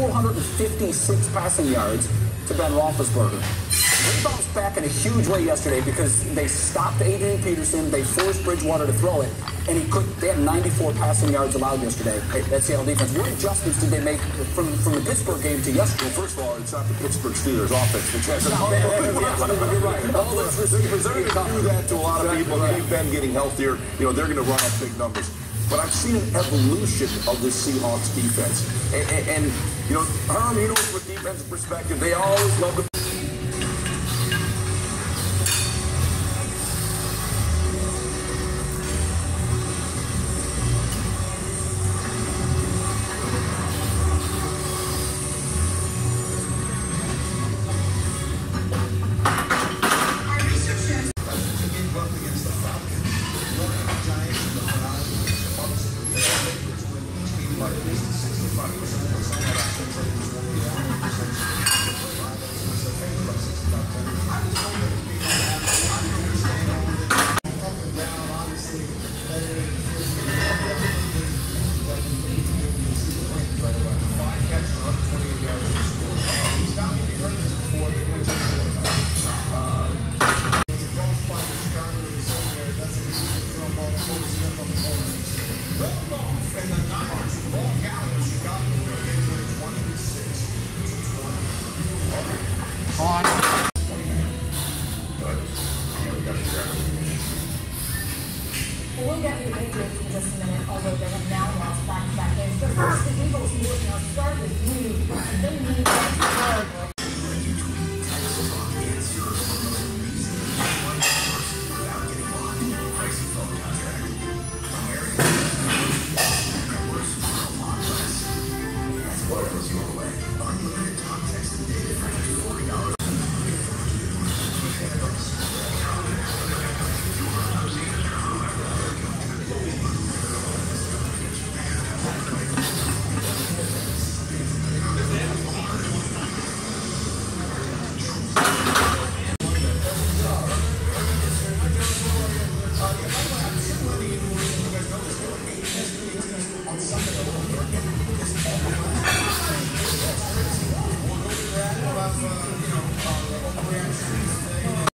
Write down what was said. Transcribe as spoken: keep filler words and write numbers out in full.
four hundred fifty-six passing yards to Ben Roethlisberger. They bounced back in a huge way yesterday because they stopped Adrian Peterson, they forced Bridgewater to throw it, and he could. They had ninety-four passing yards allowed yesterday. That Seattle defense. What adjustments did they make from from the Pittsburgh game to yesterday? Well, first of all, it's not the Pittsburgh Steelers offense. It's not not bad. bad. You're right. All those receivers, they're going to do that to a lot of people. I think Ben getting healthier, you know, they're going to run up big numbers. But I've seen an evolution of this Seahawks defense. And, and, and you know, Herm, you know, from a defensive perspective, they always love to. We'll get to the Patriots in just a minute, although they have now lost back-to-back games. But first, the Eagles, who will now start with you. They need to Whatever's your way.